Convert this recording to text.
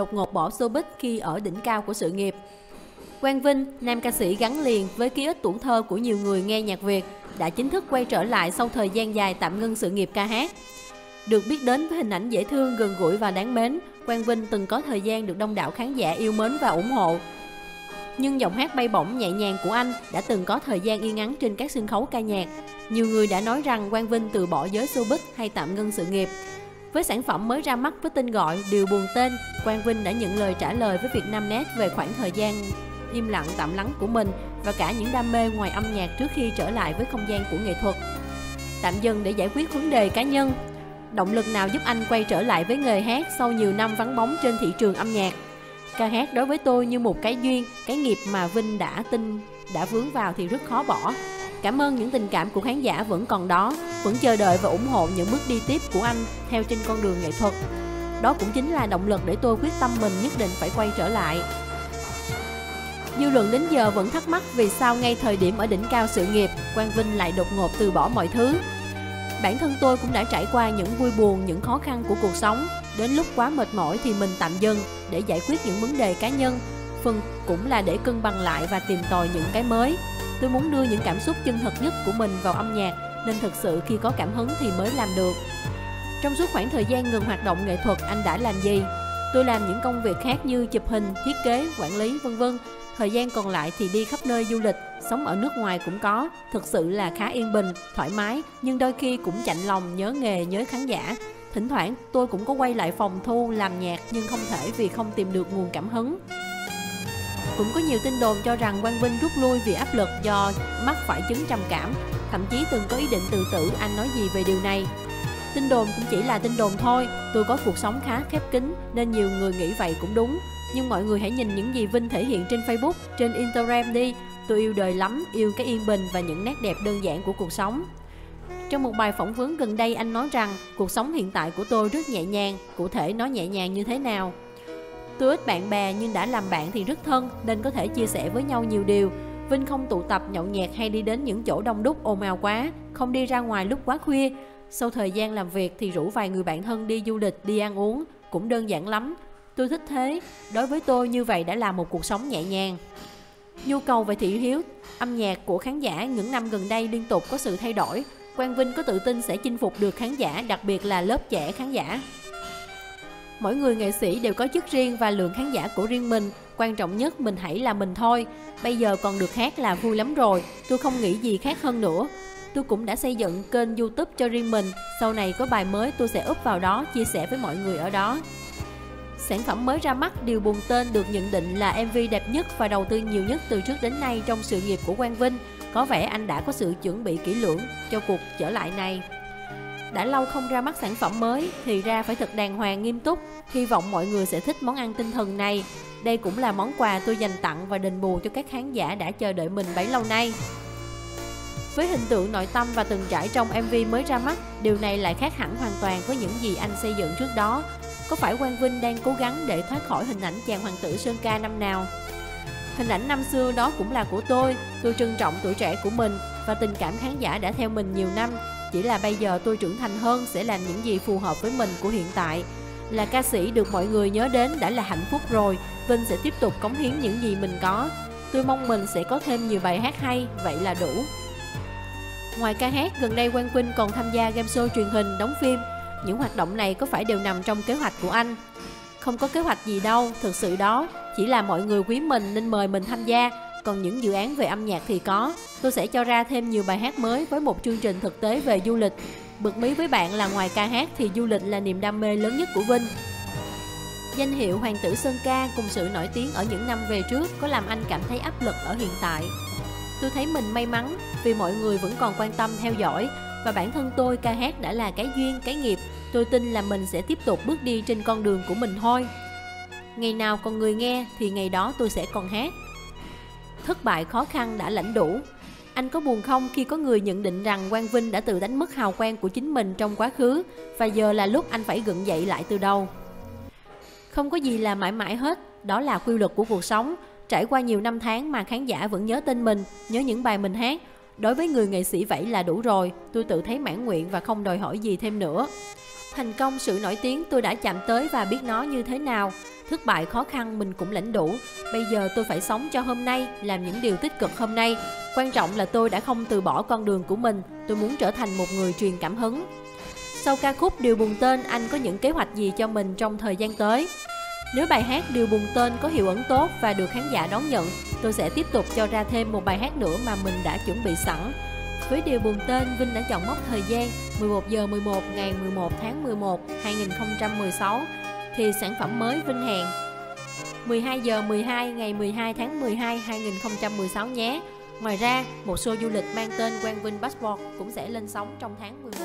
đột ngột bỏ showbiz khi ở đỉnh cao của sự nghiệp. Quang Vinh, nam ca sĩ gắn liền với ký ức tuổi thơ của nhiều người nghe nhạc Việt, đã chính thức quay trở lại sau thời gian dài tạm ngưng sự nghiệp ca hát. Được biết đến với hình ảnh dễ thương, gần gũi và đáng mến, Quang Vinh từng có thời gian được đông đảo khán giả yêu mến và ủng hộ. Nhưng giọng hát bay bổng nhẹ nhàng của anh đã từng có thời gian yên ắng trên các sân khấu ca nhạc. Nhiều người đã nói rằng Quang Vinh từ bỏ giới showbiz hay tạm ngưng sự nghiệp. Với sản phẩm mới ra mắt với tên gọi Điều Buồn Tên, Quang Vinh đã nhận lời trả lời với Vietnamnet về khoảng thời gian im lặng tạm lắng của mình và cả những đam mê ngoài âm nhạc trước khi trở lại với không gian của nghệ thuật. Tạm dừng để giải quyết vấn đề cá nhân. Động lực nào giúp anh quay trở lại với nghề hát sau nhiều năm vắng bóng trên thị trường âm nhạc? Ca hát đối với tôi như một cái duyên, cái nghiệp mà Vinh đã vướng vào thì rất khó bỏ. Cảm ơn những tình cảm của khán giả vẫn còn đó, vẫn chờ đợi và ủng hộ những bước đi tiếp của anh theo trên con đường nghệ thuật. Đó cũng chính là động lực để tôi quyết tâm mình nhất định phải quay trở lại. Dư luận đến giờ vẫn thắc mắc vì sao ngay thời điểm ở đỉnh cao sự nghiệp, Quang Vinh lại đột ngột từ bỏ mọi thứ. Bản thân tôi cũng đã trải qua những vui buồn, những khó khăn của cuộc sống. Đến lúc quá mệt mỏi thì mình tạm dừng để giải quyết những vấn đề cá nhân. Phần cũng là để cân bằng lại và tìm tòi những cái mới. Tôi muốn đưa những cảm xúc chân thật nhất của mình vào âm nhạc, nên thực sự khi có cảm hứng thì mới làm được. Trong suốt khoảng thời gian ngừng hoạt động nghệ thuật, anh đã làm gì? Tôi làm những công việc khác như chụp hình, thiết kế, quản lý, vân vân. Thời gian còn lại thì đi khắp nơi du lịch, sống ở nước ngoài cũng có. Thực sự là khá yên bình, thoải mái, nhưng đôi khi cũng chạnh lòng, nhớ nghề, nhớ khán giả. Thỉnh thoảng tôi cũng có quay lại phòng thu làm nhạc nhưng không thể vì không tìm được nguồn cảm hứng. Cũng có nhiều tin đồn cho rằng Quang Vinh rút lui vì áp lực do mắc phải chứng trầm cảm. Thậm chí từng có ý định tự tử, anh nói gì về điều này? Tin đồn cũng chỉ là tin đồn thôi. Tôi có cuộc sống khá khép kín nên nhiều người nghĩ vậy cũng đúng. Nhưng mọi người hãy nhìn những gì Vinh thể hiện trên Facebook, trên Instagram đi. Tôi yêu đời lắm, yêu cái yên bình và những nét đẹp đơn giản của cuộc sống. Trong một bài phỏng vấn gần đây, anh nói rằng cuộc sống hiện tại của tôi rất nhẹ nhàng. Cụ thể nó nhẹ nhàng như thế nào? Tôi ít bạn bè nhưng đã làm bạn thì rất thân nên có thể chia sẻ với nhau nhiều điều. Vinh không tụ tập nhậu nhẹt hay đi đến những chỗ đông đúc ồn ào quá, không đi ra ngoài lúc quá khuya. Sau thời gian làm việc thì rủ vài người bạn thân đi du lịch, đi ăn uống, cũng đơn giản lắm. Tôi thích thế, đối với tôi như vậy đã là một cuộc sống nhẹ nhàng. Nhu cầu về thị hiếu âm nhạc của khán giả những năm gần đây liên tục có sự thay đổi. Quang Vinh có tự tin sẽ chinh phục được khán giả, đặc biệt là lớp trẻ khán giả. Mỗi người nghệ sĩ đều có chức riêng và lượng khán giả của riêng mình. Quan trọng nhất mình hãy là mình thôi. Bây giờ còn được hát là vui lắm rồi. Tôi không nghĩ gì khác hơn nữa. Tôi cũng đã xây dựng kênh YouTube cho riêng mình. Sau này có bài mới tôi sẽ up vào đó, chia sẻ với mọi người ở đó. Sản phẩm mới ra mắt Điều Buồn Tên được nhận định là MV đẹp nhất và đầu tư nhiều nhất từ trước đến nay trong sự nghiệp của Quang Vinh. Có vẻ anh đã có sự chuẩn bị kỹ lưỡng cho cuộc trở lại này. Đã lâu không ra mắt sản phẩm mới thì ra phải thật đàng hoàng nghiêm túc. Hy vọng mọi người sẽ thích món ăn tinh thần này. Đây cũng là món quà tôi dành tặng và đền bù cho các khán giả đã chờ đợi mình bấy lâu nay. Với hình tượng nội tâm và từng trải trong MV mới ra mắt, điều này lại khác hẳn hoàn toàn với những gì anh xây dựng trước đó. Có phải Quang Vinh đang cố gắng để thoát khỏi hình ảnh chàng hoàng tử Sơn Ca năm nào? Hình ảnh năm xưa đó cũng là của tôi trân trọng tuổi trẻ của mình và tình cảm khán giả đã theo mình nhiều năm. Chỉ là bây giờ tôi trưởng thành hơn, sẽ làm những gì phù hợp với mình của hiện tại. Là ca sĩ được mọi người nhớ đến đã là hạnh phúc rồi. Vinh sẽ tiếp tục cống hiến những gì mình có. Tôi mong mình sẽ có thêm nhiều bài hát hay, vậy là đủ. Ngoài ca hát, gần đây Quang Vinh còn tham gia game show truyền hình, đóng phim. Những hoạt động này có phải đều nằm trong kế hoạch của anh? Không có kế hoạch gì đâu, thực sự đó. Chỉ là mọi người quý mình nên mời mình tham gia. Còn những dự án về âm nhạc thì có. Tôi sẽ cho ra thêm nhiều bài hát mới với một chương trình thực tế về du lịch. Bật mí với bạn là ngoài ca hát thì du lịch là niềm đam mê lớn nhất của Vinh. Danh hiệu Hoàng tử Sơn Ca cùng sự nổi tiếng ở những năm về trước có làm anh cảm thấy áp lực ở hiện tại. Tôi thấy mình may mắn vì mọi người vẫn còn quan tâm theo dõi. Và bản thân tôi, ca hát đã là cái duyên, cái nghiệp. Tôi tin là mình sẽ tiếp tục bước đi trên con đường của mình thôi. Ngày nào còn người nghe thì ngày đó tôi sẽ còn hát. Thất bại khó khăn đã lãnh đủ. Anh có buồn không khi có người nhận định rằng Quang Vinh đã tự đánh mất hào quang của chính mình trong quá khứ và giờ là lúc anh phải gượng dậy lại từ đầu? Không có gì là mãi mãi hết, đó là quy luật của cuộc sống. Trải qua nhiều năm tháng mà khán giả vẫn nhớ tên mình, nhớ những bài mình hát. Đối với người nghệ sĩ vậy là đủ rồi, tôi tự thấy mãn nguyện và không đòi hỏi gì thêm nữa. Thành công sự nổi tiếng tôi đã chạm tới và biết nó như thế nào. Thất bại khó khăn mình cũng lãnh đủ. Bây giờ tôi phải sống cho hôm nay, làm những điều tích cực hôm nay. Quan trọng là tôi đã không từ bỏ con đường của mình. Tôi muốn trở thành một người truyền cảm hứng. Sau ca khúc Điều Buồn Tên, anh có những kế hoạch gì cho mình trong thời gian tới? Nếu bài hát Điều Buồn Tên có hiệu ứng tốt và được khán giả đón nhận, tôi sẽ tiếp tục cho ra thêm một bài hát nữa mà mình đã chuẩn bị sẵn. Với Điều Buồn Tên, Vinh đã chọn mốc thời gian 11 giờ 11 ngày 11 tháng 11 2016 thì sản phẩm mới Vinh hẹn 12 giờ 12 ngày 12 tháng 12 2016 nhé. Ngoài ra, một show du lịch mang tên Quang Vinh Passport cũng sẽ lên sóng trong tháng 11.